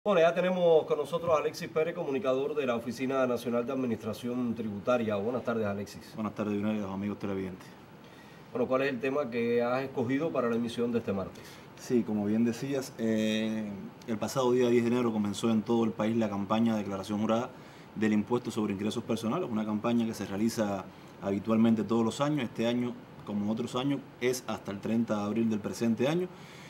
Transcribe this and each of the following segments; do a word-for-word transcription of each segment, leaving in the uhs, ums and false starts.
Bueno, ya tenemos con nosotros a Alexis Pérez, comunicador de la Oficina Nacional de Administración Tributaria. Buenas tardes, Alexis. Buenas tardes, Dionel, los amigos televidentes. Bueno, ¿cuál es el tema que has escogido para la emisión de este martes? Sí, como bien decías, eh, el pasado día diez de enero comenzó en todo el país la campaña de declaración jurada del impuesto sobre ingresos personales, una campaña que se realiza habitualmente todos los años. Este año, como en otros años, es hasta el treinta de abril del presente año.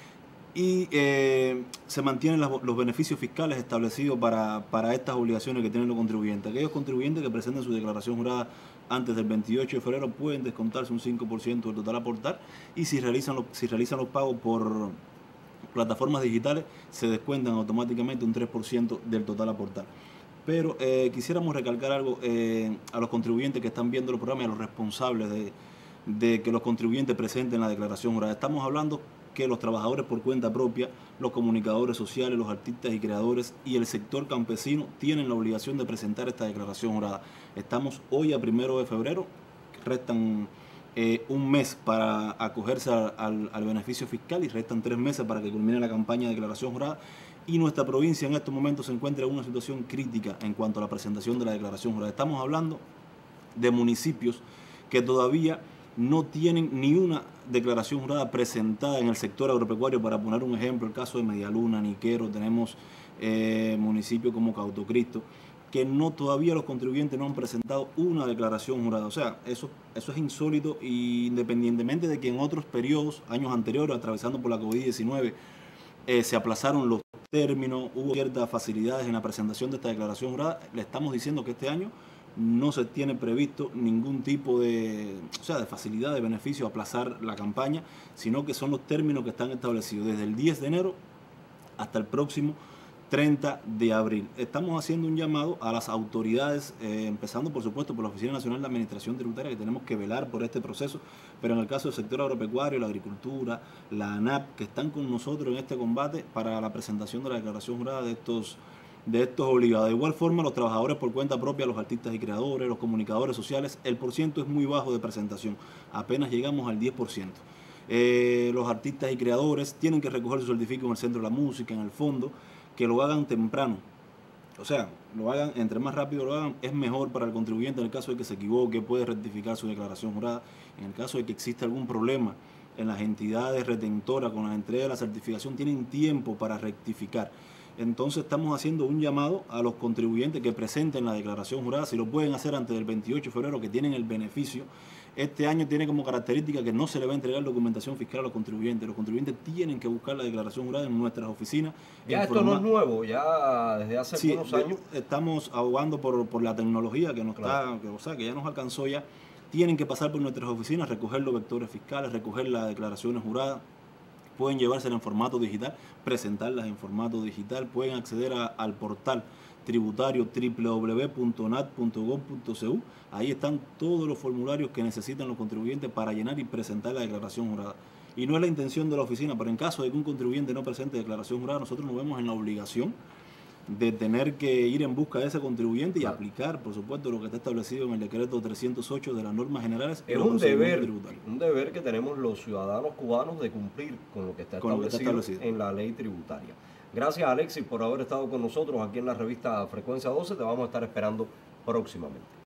Y eh, se mantienen las, los beneficios fiscales establecidos para, para estas obligaciones que tienen los contribuyentes. Aquellos contribuyentes que presenten su declaración jurada antes del veintiocho de febrero pueden descontarse un cinco por ciento del total a aportar, y si realizan, los, si realizan los pagos por plataformas digitales se descuentan automáticamente un tres por ciento del total a aportar. Pero eh, quisiéramos recalcar algo eh, a los contribuyentes que están viendo los programas y a los responsables de, de que los contribuyentes presenten la declaración jurada. Estamos hablando que los trabajadores por cuenta propia, los comunicadores sociales, los artistas y creadores y el sector campesino tienen la obligación de presentar esta declaración jurada. Estamos hoy a primero de febrero, restan eh, un mes para acogerse al, al beneficio fiscal y restan tres meses para que culmine la campaña de declaración jurada. Y nuestra provincia en estos momentos se encuentra en una situación crítica en cuanto a la presentación de la declaración jurada. Estamos hablando de municipios que todavía no tienen ni una declaración jurada presentada en el sector agropecuario. Para poner un ejemplo, el caso de Medialuna, Niquero, tenemos eh, municipios como Cautocristo, que no todavía los contribuyentes no han presentado una declaración jurada. O sea, eso, eso es insólito, y independientemente de que en otros periodos, años anteriores, atravesando por la COVID diecinueve, eh, se aplazaron los términos, hubo ciertas facilidades en la presentación de esta declaración jurada, le estamos diciendo que este año no se tiene previsto ningún tipo de, o sea, de facilidad, de beneficio a aplazar la campaña, sino que son los términos que están establecidos desde el diez de enero hasta el próximo treinta de abril. Estamos haciendo un llamado a las autoridades, eh, empezando por supuesto por la Oficina Nacional de Administración Tributaria, que tenemos que velar por este proceso, pero en el caso del sector agropecuario, la agricultura, la ANAP, que están con nosotros en este combate para la presentación de la declaración jurada de estos de estos obligados. De igual forma, los trabajadores por cuenta propia, los artistas y creadores, los comunicadores sociales, el porciento es muy bajo de presentación, apenas llegamos al diez por ciento. Eh, los artistas y creadores tienen que recoger su certificado en el Centro de la Música, en el fondo, que lo hagan temprano. O sea, lo hagan, entre más rápido lo hagan, es mejor para el contribuyente. En el caso de que se equivoque, puede rectificar su declaración jurada. En el caso de que exista algún problema en las entidades retentoras con la entrega de la certificación, tienen tiempo para rectificar. Entonces estamos haciendo un llamado a los contribuyentes que presenten la declaración jurada, si lo pueden hacer antes del veintiocho de febrero, que tienen el beneficio. Este año tiene como característica que no se le va a entregar documentación fiscal a los contribuyentes. Los contribuyentes tienen que buscar la declaración jurada en nuestras oficinas. Ya esto no es nuevo, ya desde hace sí, algunos años. Estamos abogando por, por la tecnología que nos Claro. está, que, o sea, que ya nos alcanzó ya. Tienen que pasar por nuestras oficinas, recoger los vectores fiscales, recoger las declaraciones juradas. Pueden llevárselas en formato digital, presentarlas en formato digital, pueden acceder a, al portal tributario doble u doble u doble u punto nat punto gov punto c u. Ahí están todos los formularios que necesitan los contribuyentes para llenar y presentar la declaración jurada. Y no es la intención de la oficina, pero en caso de que un contribuyente no presente declaración jurada, nosotros nos vemos en la obligación de tener que ir en busca de ese contribuyente y claro, aplicar, por supuesto, lo que está establecido en el decreto trescientos ocho de las normas generales. Es un deber, un deber que tenemos los ciudadanos cubanos de cumplir con lo que está establecido, que está establecido en la ley tributaria. Gracias, Alexis, por haber estado con nosotros aquí en la revista Frecuencia doce. Te vamos a estar esperando próximamente.